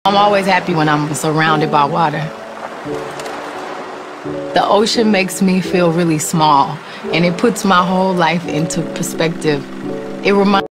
I'm always happy when I'm surrounded by water. The ocean makes me feel really small, and it puts my whole life into perspective. It reminds